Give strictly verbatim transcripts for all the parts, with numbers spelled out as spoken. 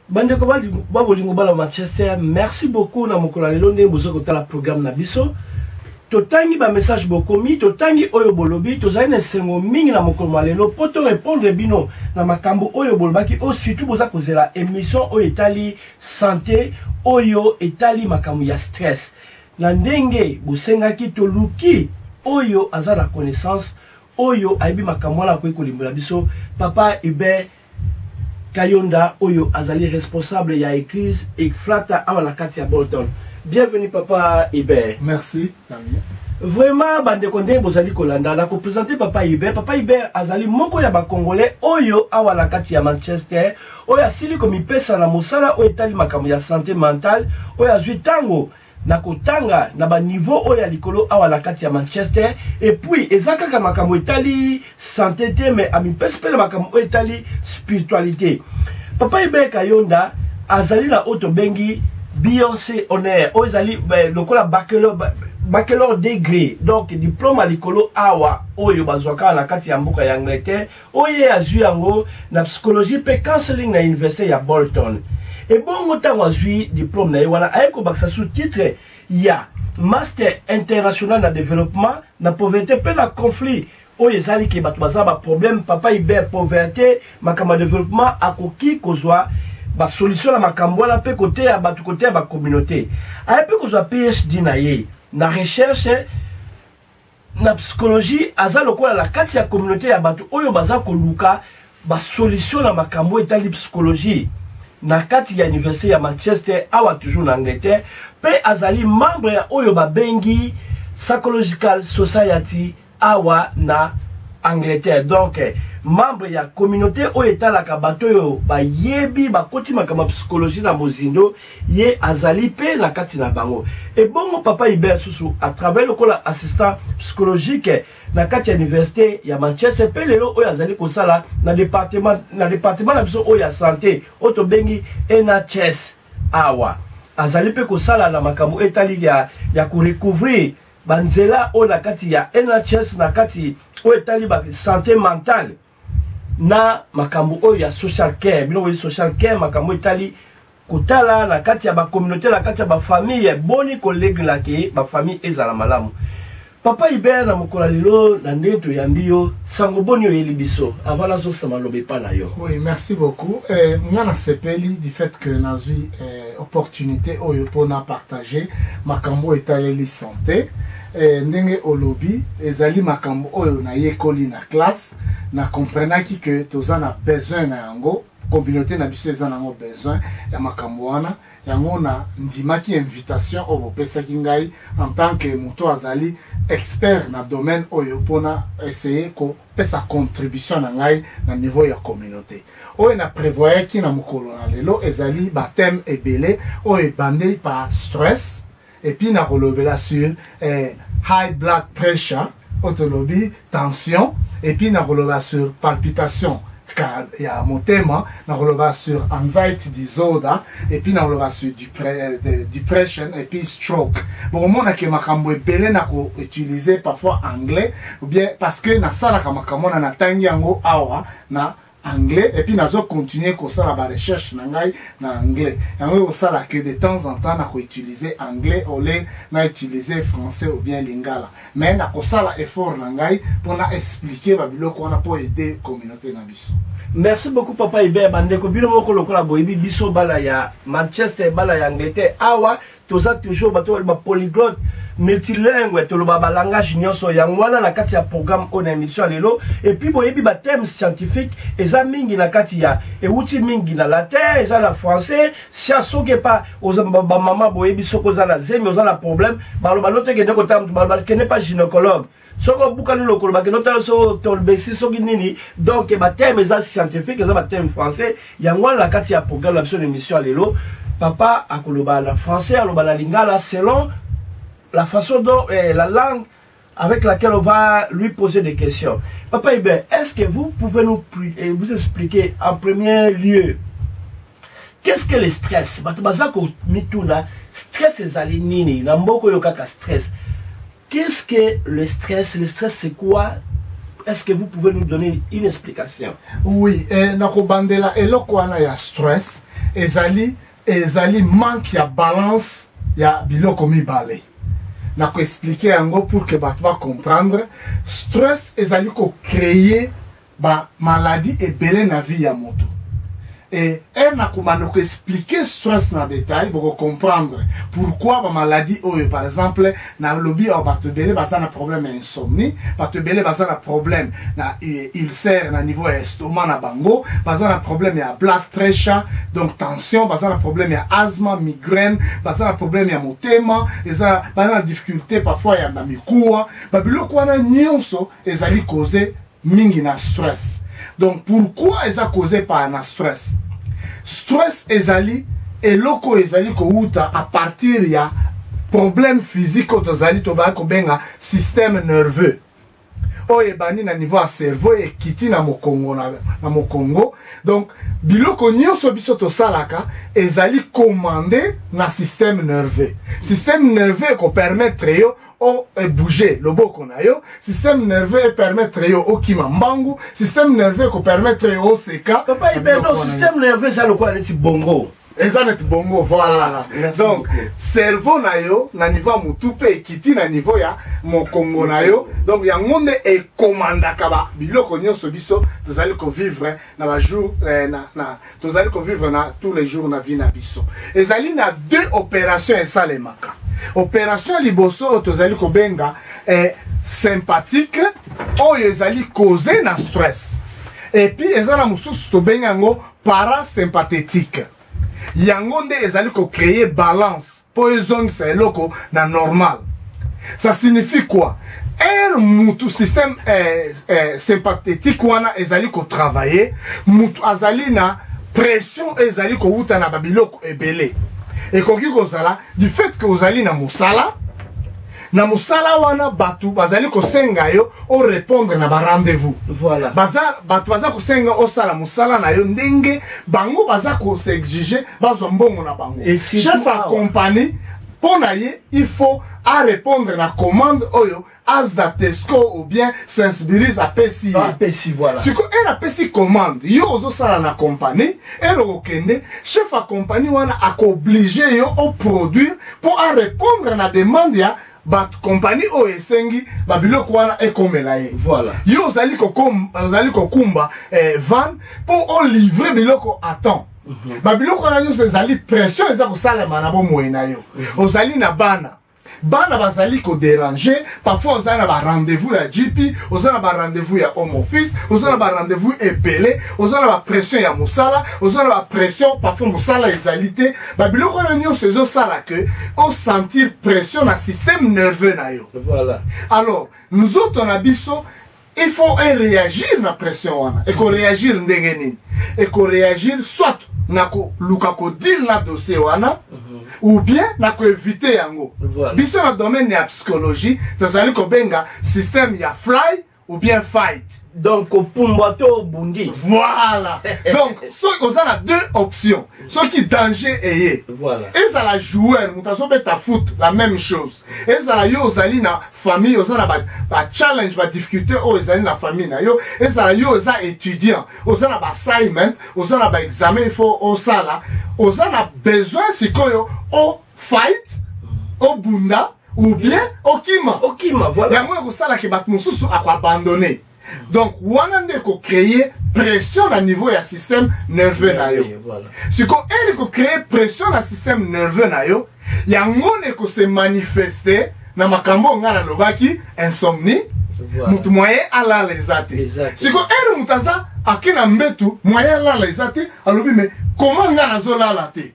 Bande ko ba bolingo bala Manchester, merci beaucoup na mokola lelo nde bozo ko tala programme na biso. Totangi ba message bokomi, totangi oyo bolobi, tozali na sengo mingi na mokolo lelo poto répondre bino na makambo oyo bolobaki o surtout boza kozela émission oyo etali santé oyo etali makambo ya stress. Na ndenge bosengaki toluki oyo aza na connaissance oyo aibi makambo la ko kolimbola biso papa Hubert Kayonda oyo azali responsable ya église et flata awa la kati ya Bolton. Bienvenue papa Hubert. Merci Damien. Vraiment bande konde bozali kolanda na ko présenter papa Hubert. Papa Hubert azali moko ya ba congolais oyo awa la kati ya Manchester oyo asili komi pesa na mosala oyo etali makambo ya santé mentale oyo azwi tango na kotanga na ba niveau oyo ya likolo awa la kati ya Manchester et puis ezaka kaka makambo etali santé te mais ami pespele makambo oyo etali spiritualité. Papa Hubert Kayonda azali na auto bengi Beyoncé honneur oyo ezali lokola bachelor bachelor degré donc diplôme à likolo awa oyo bazwaka na kati ya mboka ya Angleterre oyo azwi yango na psychologie pe counseling na université ya Bolton. Et bon autant azwi diplôme na wana ayeko baksa sous titre ya master international na développement na pauvreté pe na conflit oyo ezali ke bato baza ba problème papa Hubert pauvreté makamba développement akoki kozwa ba solution na makambo wana pe côté ya bato côté ya ba communauté ay pe kozwa P H D na ye na recherche na psychologie aza lokola la kati ya communauté ya bato oyo baza koluka ba solution na makambo etali psychologie na kati ya université ya Manchester awa toujours na Angleterre pe azali membre ya oyo babengi Psychological Society awa na Angleterre. Donc membre ya communauté oyo etalaka bato oyo bayebi bakoti makambo psychologie na mozindo ye azali pe na kati na bango. Et bongo papa Hubert susu à travers le kola assistant psychologique na kati ya université ya Manchester pe lelo oyo azali kosala na département na département na biso oyo ya santé oto bengi N H S awa azali pe kosala na makambo etali ya ya ko recouvrir banzela oyo na kati ya N H S na kati oyo etali ba santé mentale na makambo oyo ya social care bino oyo social care makambo etali kotala na kati ya ba communauté na kati ya ba famille boni collègue la ke ba famille ezala malamu. Papa Hubert na mokola lelo na ndeto ya mbio sango boni oyeli biso avant la zo samalobe pa na yo. Oui, merci beaucoup. Euh ngana sepeli du fait que nazwi euh, opportunité oyo pona partager makambo etali santé. Eh, ndenge olobi ezali makambo oyo na yekoli na classe na comprenaki que toza na besoin na yango communauté na biso eza nango besoin ya makambo wana yango na ndimaki invitation oyo bopesaki ngai en tant que moto azali expert na domaine oyo pona essayer ko pesa contribution na ngai na niveau ya communauté oyo na prévoyaki na mokolo na lelo ezali ba thème ebele oyo ebandeli par stress. Et puis, na rolobela sur eh, high blood pressure, autolobie, tension. Et puis, na rolobela sur palpitation. Car il y a mon thème, na rolobela sur anxiety disorder. Et puis, na rolobela sur depression et puis stroke. Bon, on a que makambo ebele na ko utiliser parfois anglais. Ou bien, parce que na sala ka makambo na natangi yango awa na anglais et puis nazo continuer comme ça la recherche na ngai na anglais yango ça là que de temps en temps na ko utiliser anglais au lieu na utiliser français ou bien lingala mais na ko ça la effort na ngai pour na expliquer ba biloko wana pour aider communauté na biso. Merci beaucoup papa Hubert bandeko bino moko lokola boyebi biso bala ya Manchester bala ya Angleterre awa toza toujours bato ba polyglotte multilingue toloba ba langage nyonso yango wana na kati ya programme on émission lelo et puis boyebi ba thème scientifique eza mingi na kati ya euti mingi na latin eza na français science ke pa oza ba mama boyebi soko za na zemi oza na problème ba lo ba note ke ndeko tam ba ba kene pas gynécologue soko bukani lokolo ba kene tala so tolbesi soki nini donc ba thème eza scientifique eza ba thème français yango na kati ya programme la émission lelo papa akoloba na français aloba na lingala selon la façon dont eh, la langue avec laquelle on va lui poser des questions. Papa Hubert, est-ce que vous pouvez nous eh, vous expliquer en premier lieu qu'est-ce que le stress? Batubazako mituna stress ezali nini na mboko yo kaka stress. Qu'est-ce que le stress? Le stress c'est quoi? Est-ce que vous pouvez nous donner une explication? Oui, eh, nakobandela eloko wana ya stress ezali ezali manque ya balance ya biloko mibale. Na ko expliquer yango pour que bato ba comprendre. Stress ezali ko créer ba maladie ebele na vie ya moto. Et elle n'a pas expliqué stress dans le détail pour comprendre pourquoi la maladie, par exemple, dans le lobby, on va te donner un problème d'insomnie, on va te donner un problème d'ulcère au niveau estomac, un problème de blood pressure, donc tension, un problème d'asthme, migraine, un problème de motema, une difficulté parfois il y a un mikoua, mais le quoi nyonso ezali causé mingi na stress. Donc pourquoi ils ont causé par un stress? Stress ezali et loko ezali ko uta à partir ya problème physique au tozali to ba ko benga système nerveux. O ebani na niveau à cerveau et kiti na mokongo na, na mokongo. Donc biloko nyonso biso to salaka ezali commandé na système nerveux. Système nerveux ko permettre yo o bouger le boko na yo, système nerveux permettre yo o kimambangu, système nerveux ko permettre yo o seka. Papa il ben non système nerveux ça le quoi c'est bongo. Ezanet bongo voilà. Merci donc beaucoup. Cerveau na yo na niveau mutu pe kiti na niveau ya mokongo na yo. Donc ya ngonde e commanda kaba biloko nyonso biso tozali ko vivre na ba jour eh, na na tozali ko vivre na tous les jours na vie na biso. Ezali na deux opérations esalemaka. Opération liboso tozali ko benga eh, sympathique oyo ezali causé na stress. Et puis ezala mususu to benga ngo parasympathétique. Yango nde ezali ko créer balance po ezongi sa eloko na normal. Ça signifie quoi? Er mutu système eh, eh, sympathétique wana ezali ko travailler, mutu azali na pression ezali ko uta na babiloko ebele. Et koki kozala du fait que ozali na musala na musala wana batu bazali ko senga yo o répondre na ba rendez-vous. Voilà. Baza batu baza ko senga o sala musala na yo ndenge bango baza ko s'exiger bazo mbongo na bango. Chef à compagnie pour naye il faut à répondre na commande oyo as da Tesco ou bien sensibilise à P C I. Ah, P C I, voilà. Si elle a P C I commande, yo ozo sala na compagnie, elle okende, chef à compagnie wana a obligé yo au produire pour à répondre na demande ya bat compagnie o esengi babiloko wana ekomela ye. Voilà. Yo ozali ko kom ozali ko kumba eh, van pour o livrer biloko à temps. Mm -hmm. Babiloko wana yo ezali pression eza ko sala mana bo moyena yo. Mm -hmm. Ozali na bana bana bazali ko déranger, parfois on a ba rendez-vous ya G P, on a ba rendez-vous ya home office, on a ba rendez-vous epelé, on a ba pression ya musala, on a ba pression parfois musala exalité, ba biloko na nyo sezo sala que on sentir pression na système nerveux na yo. Voilà. Alors, nous autres on a biso il faut réagir na pression wana. Et qu'on réagir ndenge nini? Et qu'on réagir soit na ko luka ko deal na dossier wana. Mm -hmm. Ou bien na ko éviter yango. Voilà. Biso na domaine ya psychologie, tozali ko benga système ya fly ou bien fight. Donc au pumbato bundi. Voilà. Donc so on a deux options. Ce qui danger est. Voilà. Et ça la joueur, mutaso beta foot, la même chose. Et ça la yo ozali na famille, ozana ba, ba challenge, ba difficulté o ozali na famille na yo. Et ça la yo oza étudiant, ozana ba assignment, ozana ba examen, il faut o sala, ozana besoin sikoyo o fight, o bunda ou bien o kima. O kima, voilà. Yango ko sala ke bat mususu akwa abandonner. Donc, wana ndeko créer pression à niveau ya système nerveux na yo. Voilà. Si ko elle ko créer pression na système nerveux na yo, yango ndeko se manifester na makambo ngana lobaki insomnie. Voilà. Mutu moyen ala les athées. Si ko elle mutaza akina mbetu moyen ala les athées, alobi mais comment ngana zo la laté.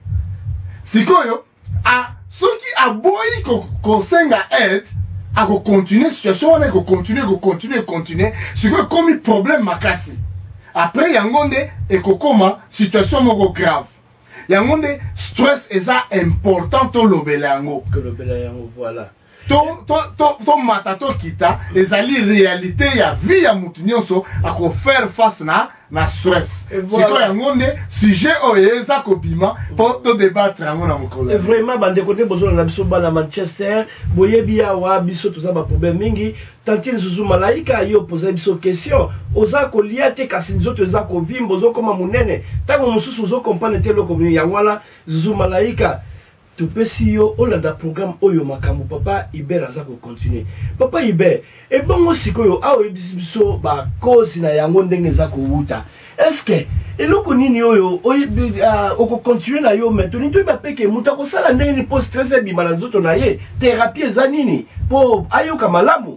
Si ko yo a soki aboyi ko ko senga aide à continuer situation on est que continuer que continuer continuer c'est que comme problème makasi après yangonde et que comment situation moko grave yangonde stress est important to lobelango que lobelango voilà to to to to mata to kita ezali réalité ya vie ya mutu nyonso ako faire face na na stress. Siko yango ne sujet oyo eza kobima pour to débattre yango na mokolo. Vraiment bande côté bozo na biso bana Manchester boyebi awa biso toza ba problème mingi tantine Zuzu Malaika yo poser biso question oza ko liate kasi nzoto eza ko vimbo zo koma munene tango mususu zo comprendre te loko ya wana Zuzu Malaika tu peux si yo olanda programme oyo makambo papa Iber aza ko continuer papa Iber e bongo sikoyo awo biso ba cause na yango ndenge za ko wuta est-ce que eloko nini oyo oyo oko continuer na yo maintenant to ba peke muta ko sala ndenge ni post stress e bimala nzoto na ye thérapie za nini po ayoka malamu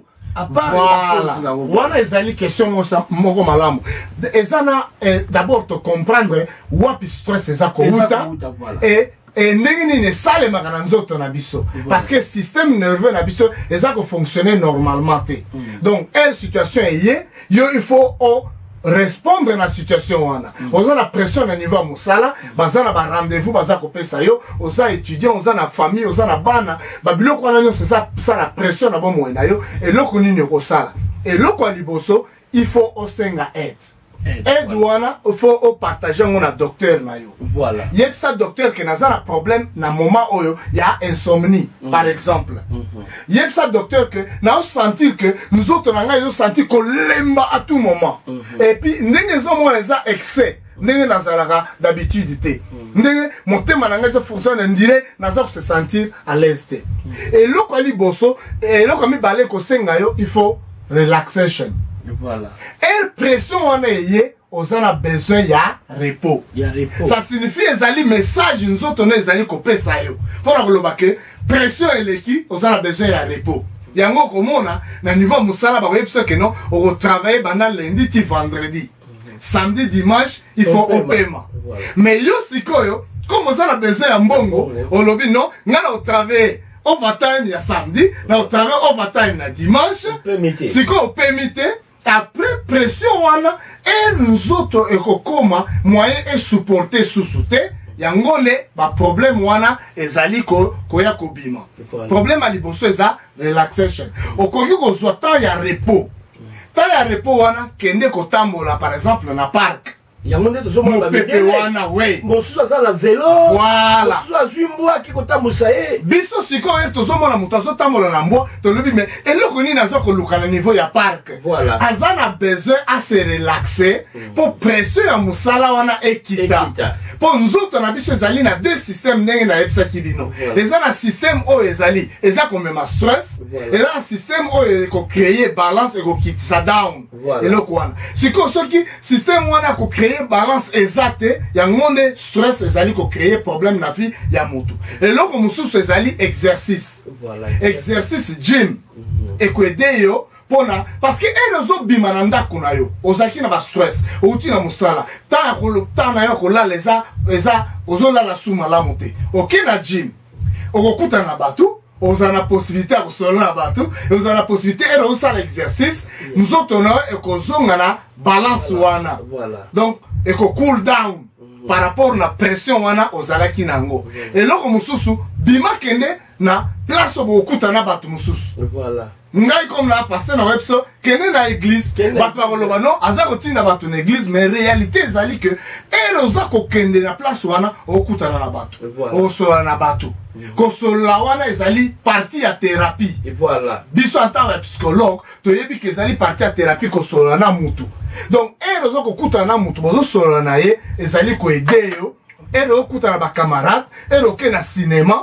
voilà wana ezali question moko malamu ezana d'abord te comprendre wapi stress eza ko wuta et et ndenge ne sale makana nzoto na biso parce que système nerveux na biso eza ko fonctionner normalement te donc une situation est yo il faut o répondre na situation wana oza na pression na niveau musala baza na ba rendez-vous baza ko pesa yo oza étudiant oza na famille oza na bana ba biloko wana nyonso ça ça la pression na bomo na yo et loko nini ko sala et loko liboso il faut osenga aide aide wana il faut o partager mon docteur na yo voilà yep ça docteur que naza na problème na moment oyo ya insomnie mm -hmm. par exemple mm -hmm. yep ça docteur que na sentir que nous autres na nga yo sentir ko lemba à tout moment mm -hmm. et puis ndenge zo mo za excès ndenge nazalaka d'habitude te mm -hmm. ndenge motema na nga zo fonctionne on dirait naza se sentir à l'aise te mm -hmm. et loko ali boso et loko mi balé ko senga yo il faut relaxation. Voilà. Et pression on est on a besoin ya repos. Ya repos. Ça signifie ezali message nous autres on ezali kopé ça yo. Pour la que pression eleki on a besoin ya repos. Yango komona na niveau musala ba webso que non on travaille pendant lundi ti vendredi. Mm-hmm. Samedi dimanche il faut au paiement. Voilà. Mais yo sikoyo comme on a besoin ya mbongo on lobi non ngana au travail overtime ya samedi na au travail overtime na dimanche. Si ko permite après pression wana et nous autres ekokoma moyen et supporter sous-souté yangone ba problème wana ezali ko koya kobima problème ali boso eza relaxation okoki ko zo temps ya repos temps ya repos wana kende ko tambola par exemple na parc yangonde to somo ba pepe wana we mosusu aza na vélo voilà mosusu azwimbo ki ko tambusa e biso siko e to somo na mutazo tambola na mbo to lobi mais eloko nini nazo ko luka na niveau ya parc voilà azana besoin à se relaxer mm. pour pression ya musala wana ekita pour nzoto na biso ezali na deux systèmes ndenge na epsa kibino eza na système o ezali eza ko mema stress eza na système o ko créer balance et ko kitisa down eloko wana siko soki système wana ko créer balance exacte ya ngonde stress ezali ko créer problème na vie ya mutu et loko mususu ezali exercice voilà exercice gym mm -hmm. et ko aider yo pona parce que elle zo bima na ndako na yo ozaki na ba stress outi na musala ta ko ta na yo ko la leza eza ozola la suma la monter OK na gym okokuta na batu oza na possibilité ya kosola na batu oza na possibilité et oza l'exercice nous autres na ekozonga na balance wana voilà donc eko cool down mm -hmm. par rapport na pression wana ozalaki nango et loko mususu bima kende na place obokuta na batu mususu voilà ngai comme na passer na webso kende na église batu bakoloba non aza kotinda batu na église mais réalité ezali que ele oza kokende na place wana okutana na batu osola na batu kosola wana ezali partie ya thérapie et voilà biso en tant que psychologue toyebi ke ezali partie ya thérapie kosola na mutu donc ele oza kokutana na mutu bozosola na ye ezali ko aider yo ele okutana na ba camarade ele oke na cinéma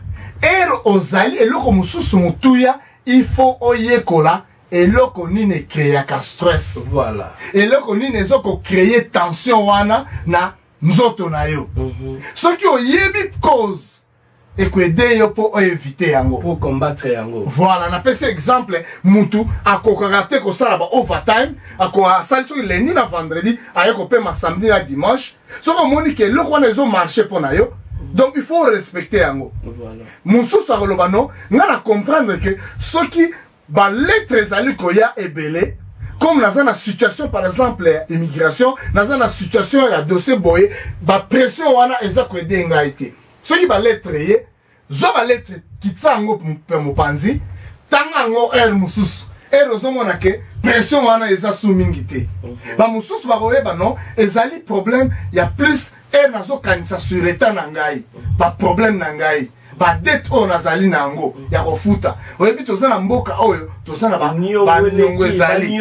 ele ozali eloko mususu mutuya il faut oyekola eloko nini créer stress voilà eloko nini ezoko créer tension wana na nzoto na yo mm -hmm. soki oyebi cause ekwede yo po éviter yango pour combattre yango voilà na pese exemple mutu akokaka te ko sala ba overtime ako asali soki lundi na vendredi ayeko pe ma samedi na dimanche soko moni ke eloko wana ezo marcher pona yo donc il faut respecter yango voilà mususu akoloba no nga na comprendre que soki ba lettre ezali koya ebele comme dans une situation par exemple immigration dans une situation ya dossier boye ba pression wana eza ko aider ngai te soki ba lettre ye zo ba lettre kitisa yango mpe mopanzi tanga yango ere mosusu ere ozomona ke pression wana eza su mingi te bamosusu bakoyeba non ezali problème ya plus ere nazokanisa sur état na ngai baproblème na ngai badete oyo nazali na yango ya kofuta oyebi toza na mboka oyo toza na baniongo ezali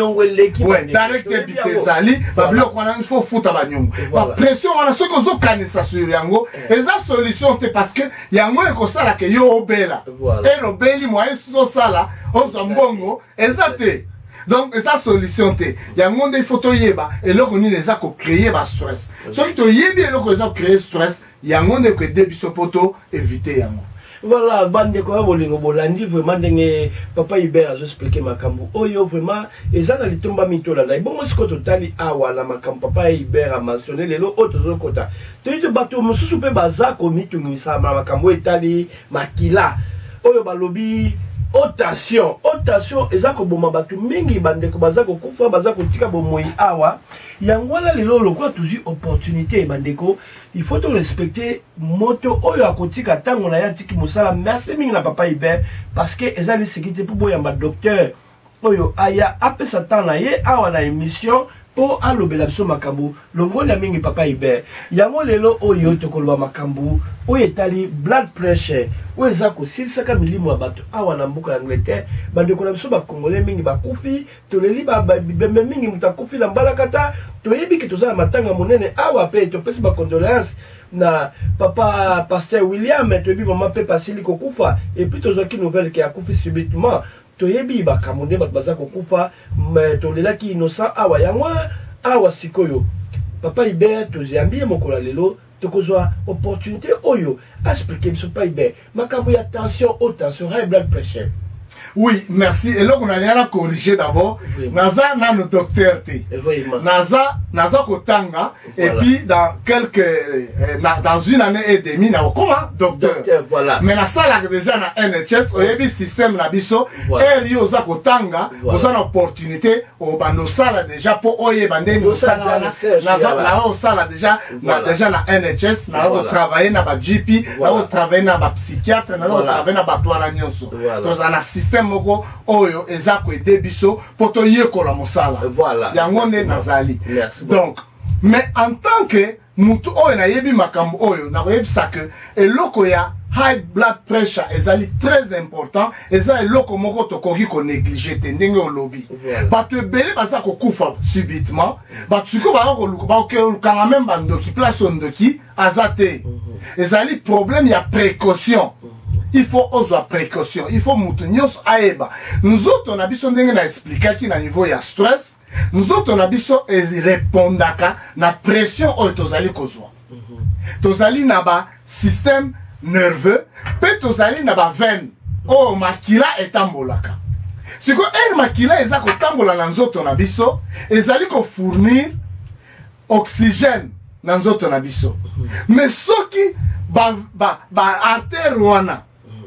direct debit ezali babiloko wana ifo futa baniongo bapression wana soki ozokanisa sur yango eza solution te parce que yango ekosala ke yo obela ere obeli moye sosala ozwa mbongo eza te donc eza solution te yango nde ifo toyeba eloko nini eza kocreye bastress soki toyebi eloko eza kocreye stress yango nde koede biso po to éviter yango. Voilà, bande ko bolingo bolandi vraiment ndenge papa Hubert a expliqué makambo oyo vraiment eza na litomba mitola na bon siko totali awa na makambo papa Hubert a mentionné lelo autre kota toyito bato mususu pe baza ko mitungisa makambo etali makila oyo balobi otation otation eza ko boma bato mingi bande ko baza ko kufa baza ko tika bomoi awa yangwala lelo lokwa toujours opportunité bandeko il faut to respecter moto oyo akotika tango na ya tiki musala merci mingi na papa Hubert parce que eza li sécurité pour boya ba docteur oyo aya apesa tana ye awa na émission po alobela biso makambo longola mingi papa Hubert yango lelo oyo tokoloba makambo oyo etali blood pressure oyo eza kosilisa milimo ya bato awa na mboka ya Angleterre bandeko na biso bakongole mingi bakufi toleli babibembe mingi mutu akufi na mbalakata toyebi ke toza na matanga monene awa pe topesi bacondoléance na papa pasteur William toyebi mama pe pasili kokufa et puis tozwaki nouvelle ke akufi subitement toyebi bakamonde bato baza kokufa tolelaki innocent awa yango awa sikoyo papa Hubert toziyambie mokola lelo tokozwa opportunité oyo expliquer biso papa Hubert makambo ya tension haute tension high blood pressure. Oui, merci. Et là, on a rien à corriger d'abord. Oui. Naza n'a le docteur T. Naza, Naza Kotanga. Voilà. Et puis, dans quelques, euh, dans une année et demie, na comment docteur. Docteur, voilà. Mais la salle déjà na N H S, au yébi système na biso, et rio za Kotanga, vous avez l'opportunité, au bando salle déjà pour oye bandé, nous salle Naza, na au salle déjà, na déjà na N H S, na au travailler na ba G P, na au travailler na ba psychiatre, na au travailler na ba toana nyonso. Dans un système moko oyo eza ko ede biso poto yekola mosala voilà yango ne nazali donc mais en tant que mutu oyo na yebi makambo oyo na yebisa que eloko ya high blood pressure ezali très important eza eloko moko tokoki ko négliger te ndenge olobi bato ebele baza kokufa subitement bato siko ba ko luka ba ko kanga même bandoki place ondoki azate ezali problème ya précaution. Il faut oser précaution, il faut moutonnios aeba. Nous autres on a besoin d'en expliquer qui na niveau ya stress. Nous autres on a besoin de répondre na pression au tozali kozwa. Tozali na ba système nerveux, pe tozali na ba veine. Oh makila etambolaka. Siko el makila eza ko tambola na nzoto na biso, ezali ko fournir oxygène na nzoto na biso. Mais soki ba ba ba artère wana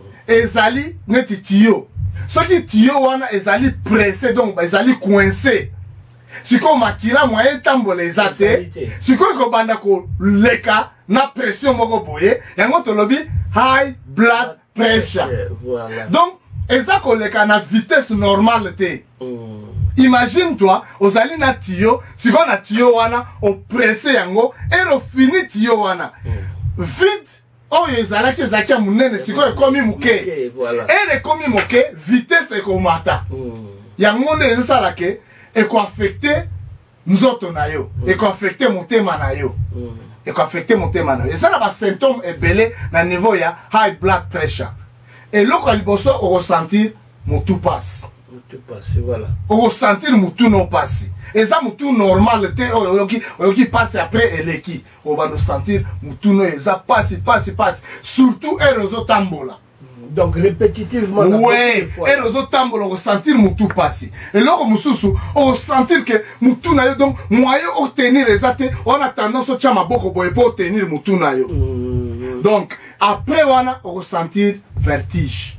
ezali neti tio soki tio wana ezali pressé donc ezali coincé siko makila moyen tambola ezate siko ko banda ko leka na pression moko boye yango tolobi high blood pressure voilà. Donc eza ko leka na vitesse normale te mm. Imagine toi ozali na tio siko na tio wana o pressé yango et o fini tio wana mm. Vite oh ezalaki ezaki munene siko ekomi muke voilà et ekomi muke vitesse ekomata yango nde esalake eko affecter nzoto na yo eko affecter motema na yo eko affecter motema na yo ezala ba symptômes ebele na niveau ya high blood pressure et loko liboso o ressentir mutu passe mutu passe voilà o ressentir mutu non passe et ça mutu normal te oyoki oyoki passe après eleki on va nous sentir mutu no eza passe passe passe surtout erozo tambola donc répétitivement ouais erozo tambola on sentir mutu passe et loko mususu on sentir que mutu na yo donc moyen obtenir ezate on a tendance au chama boko boye pour obtenir mutu na yo donc après wana on ressentir vertige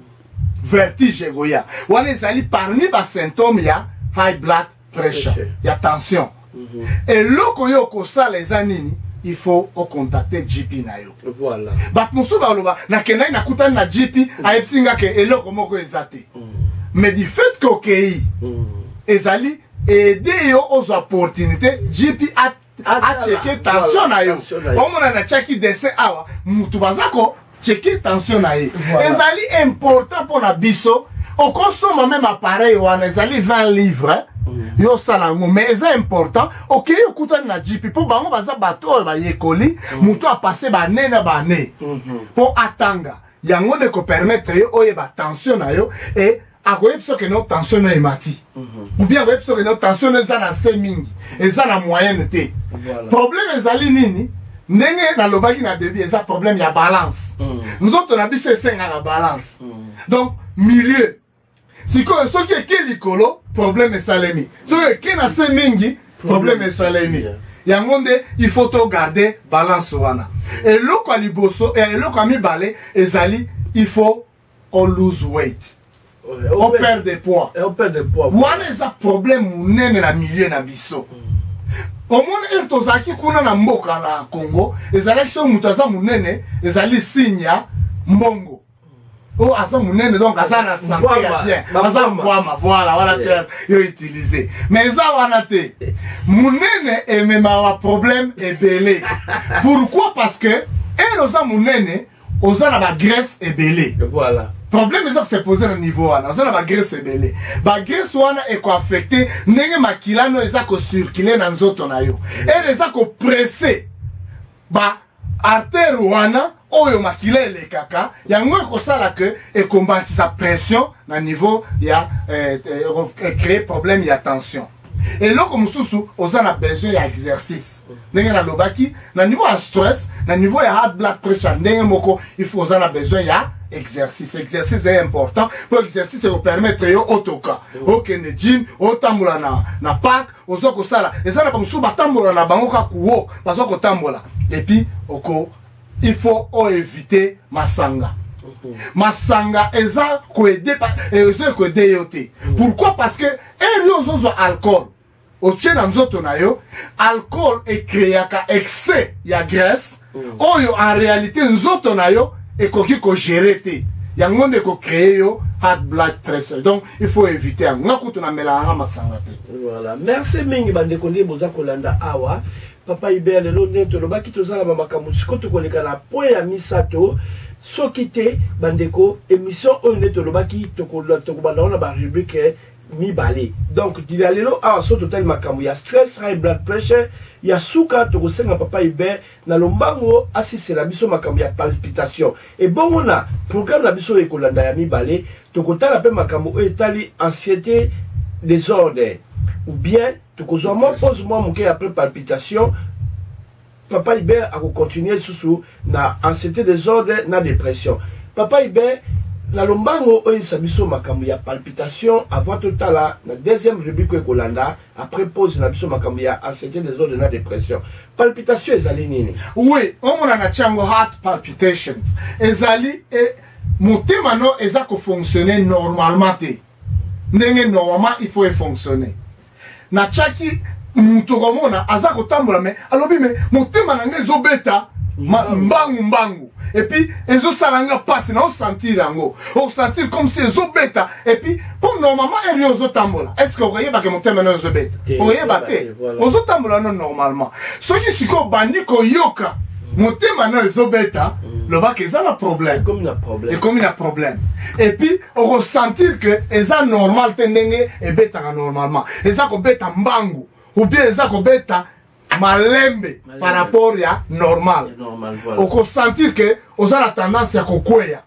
vertige goya wana ezali parmi ba symptômes ya high blood pressure, ya tension. Mm -hmm. Et loko yo ko sala eza nini il faut contacter G P na yo. Voilà. Bat musu ba loba na kenai na kutani na G P a epsinga ke eloko moko ezate. Mais du fait que okei ezali aider yo aux opportunités G P a a checker tension na yo. Omona na chaki dessin awa mutu bazako checker tension na ye. Ezali important pour na biso. On consomme même appareil wana ezali vingt livres. Yo salango mais c'est important. OK, okuta na G P pour bango baza bato ba yekoli, mutu a passé ba nena ba ne. Pour atanga. Yango ne ko permettre yo oye ba tension na yo et a koyebso que no tension na emati. Ou bien koyebso que no tension na za na se mingi, eza na moyenne te. Problème ezali nini? Ndenge na lobaki na début eza problème ya balance. Nous autres na biso esenga na balance. Donc milieu. Si quoi ce qui est qui likolo problème est salemi. Ce qui est na se mingi problème est salemi. Yangonde il faut to garder balance wana. Et lo kwa liboso et lo kwa mibale ezali il faut on lose weight. On perd des poids. On perd des poids. Wana eza problème munene na milieu na biso. Omona ertozaki kuna na mboka na Congo ezalaki so mutaza munene ezali signe ya mbongo. Oh, asa munene donc asa na santé ya bien. Asa mbwama voilà voilà terme yo utiliser. Mais eza wana te. Munene et même un problème est belé. Pourquoi? Parce que elle osa munene osa na ba graisse est belé. Voilà. Problème est que c'est posé au niveau wana. Osa na ba graisse est belé. Ba graisse wana est ko affecté ndenge makila no eza ko circuler na nzoto na yo. Elle eza ko presser ba artère wana oyo makila ele kaka yango ekosala que et combattre sa pression na niveau ya eh, eh, créer problème ya tension. Et là comme sous on a besoin d'exercice. Ndenge na lobaki na niveau à stress, na niveau ya high blood pressure ndenge moko il faut on a besoin ya exercice. Exercice est important pour exercice vous permettre yo otoka. OK ne gym, otambola na na park, ozoko sala. Et ça na comme sous batambola na bango ka kuo, parce que tambola. Et puis oko il faut éviter masanga. Masanga eza ko aider eza ko aider yote. Pourquoi? Parce que eliozo alcool. Au tchena nzoto na yo, alcool est créé ka excès ya graisse. Oyo en réalité nzoto na yo ekoki ko gérer te. Yango ne ko créer yo high blood pressure. Donc il faut éviter ngakutu na melanga masanga te. Voilà. Merci mingi bande konde boza kolanda awa. Papa Hubert lelo neto lobaki tozala makambo sikoto koleka na po ya misato. Soki te bandeko émission oyo neto lobaki tokola tokobanda na ba rubrique mibale. Donc il y a lelo a so total makambo ya stress, high blood pressure, ya suka tokosenga Papa Hubert na lombango asisi na biso makambo ya palpitation. Et bongo na programme na biso ekolanda ya mibale tokotala pe makambo oyo etali anxiété désordre ou bien tokozwa mo pose moi moke après palpitation. Papa Hubert a continuer sous na anxiété désordre na dépression. Papa Hubert na lombango oyo sabiso makambo ya palpitation avant totala na deuxième rubrique ekolanda après pause na biso makambo ya anxiété désordre na dépression. Palpitation ezali nini? Oui, on a na chango heart palpitations. Ezali et motema no eza ko fonctionner normalement te. Ndenge normalement il faut fonctionner. Na chaki mutu komona aza kotambola me alobi me motema na nge zobeta mbangu mbangu et puis ezo salanga passe na o sentir yango o sentir comme si ezo beta et puis pour normalement eri ozo tambola est-ce que oye ba ke motema na ezo beta oye ba te ozo tambola non normalement soki siko bandi ko yoka motema na ezo beta le ba ke za na problème comme na problème et comme il a problème et puis on ressentir que eza normal tendenge e beta normalement eza ko beta mbangu ou bien eza ko beta malembe par rapport à normal. normal voilà. On peut sentir que on a la tendance à kokweya.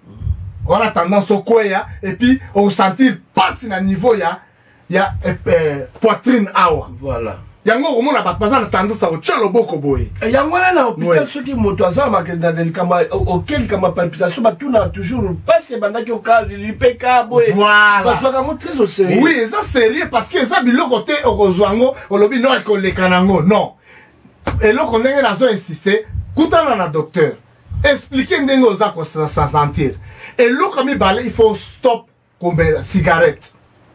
On a la tendance à kokweya et puis on sentir passe na niveau ya ya eh, poitrine awa. Voilà. Yango ko mona bat bazana tendance à chalo boko boy. Yango na hôpital soki moto azama ke dans le kama auquel kama palpitation ba tuna toujours passe bandaki au cas du P K boy. Voilà. Parce que comme très au sérieux. Oui, ça sérieux parce que ça biloko te okozwango olobi no ko lekanango non. Et là qu'on est dans insister, kutana na docteur. Expliquer ndenge oza ko se sentir. Et là comme balé il faut stop comme cigarette.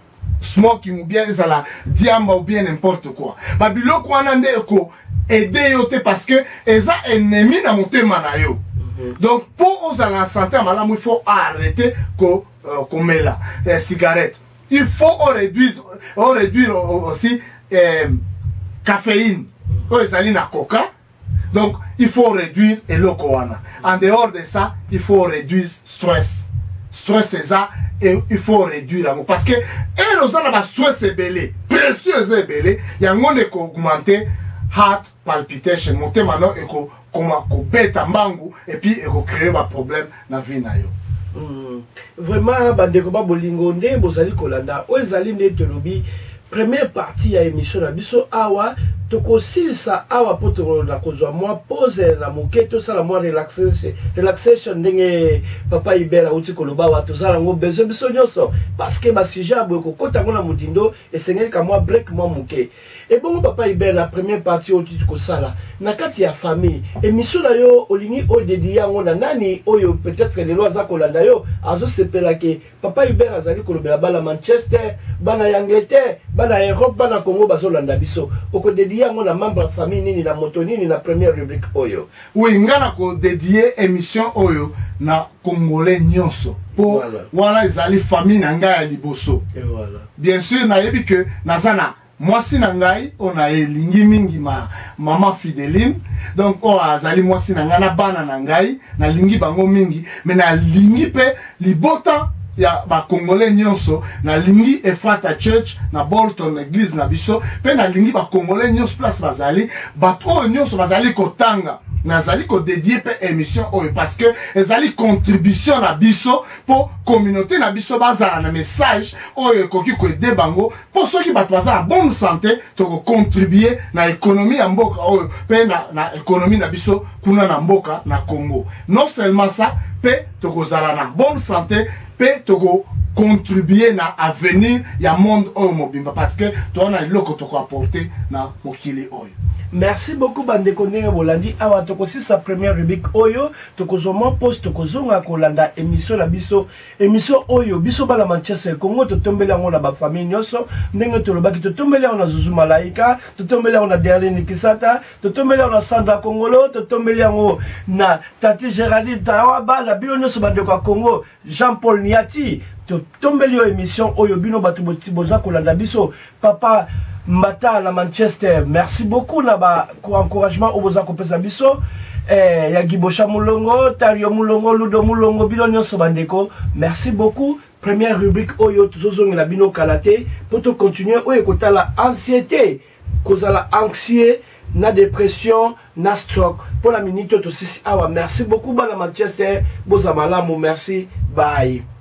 smoking ou bien ezala diamba ou bien n'importe quoi ba biloko wana nde ko aider yo te parce que eza ennemi na motema na yo. Donc pour aux la santé malamu il faut arrêter ko euh, komela euh, cigarette. Il faut on réduire on réduire aussi euh, caféine. Ko ezali na coca. Donc il faut réduire eloko wana. En dehors de ça, il faut réduire stress. Stress c'est ça et il faut réduire parce que et nous on a stress belé, pression c'est belé, il y a un ko augmenter heart palpitation, monter maintenant et ko comment ko beta mbangu et puis et ko créer un problème na vie na yo. Mm. Vraiment bandeko ba bolingo nde bozali kolanda o ezali nde tolobi première partie ya émission na biso awa tokosilisa awa po tokona kozwa mwa pause na moke tosala mwa relaxation relaxation ndenge papa Ibera uti koloba wa tozala ngo besoin biso nyonso parce que ba sujet aboye kokota ngo na mutindo esengeli ka mwa break mwa moke et bon papa Ibera la première partie oti kosala na kati ya famille émission na yo olingi o dédié ngo na nani oyo peut-être les lois za kolanda yo azo sepela ke papa Ibera azali kolobela bala Manchester bana ya Angleterre bana Europe bana Congo bazolanda biso oko dédié yango na membre famille nini na moto nini na première rubrique oyo. Oui, ngana ko dédié émission oyo na Congolais nyonso. Pour wana ezali famille na ngai ya liboso. Et voilà. Bien sûr na yebi que nazana mwasi na ngai ona elingi mingi ma mama Fideline. Donc o azali mwasi na ngana bana na ngai na lingi bango mingi mais na lingi pe libota ya ba Congolais nyonso na lingi Efrata Church na Bolton église na biso pe na lingi ba Congolais nyonso place bazali bato nyonso bazali kotanga nazali ko dédier pe émission oyo parce que ezali contribution na biso pour communauté na biso bazala na message oyo koki ko aider bango pour ceux qui bato bazala bonne santé to ko contribuer na économie ya mboka oyo pe na na économie na biso kuna na mboka na Congo. Non seulement ça pe to ko zala na bonne santé pe toko contribuer na avenir ya monde oyo mobimba parce que to na loko toko apporter na mokili oyo. Merci beaucoup bandeko ndenge bolandi awa tokosi sa première rubrique oyo tokozoma post tokozonga kolanda émission la biso émission oyo biso bala Manchester Congo totombela ngo na ba famille nyonso ndenge tolobaki totombela ngo na Zuzu Malaika totombela ngo na Derlene Kisata totombela ngo na Sandra Congolo totombela ngo na Tati Géraldine Tawa bala bino nyonso bandeko ya Congo Jean-Paul Niati totombeli yo émission oyo bino bato boza kolanda biso papa Mbata na Manchester, merci beaucoup na ba encouragement oboza kopesa biso eh ya Gibosha Mulongo, Tario Mulongo, Ludo Mulongo, bino nyonso bandeko. Merci beaucoup. Première rubrique oyo tuzozongi na bino kalate pour to continuer oyo kotala anxiété, kozala anxieux na dépression, na stroke. Pour la minute to sisi awa. Merci beaucoup bana Manchester, boza malamu, merci. Bye.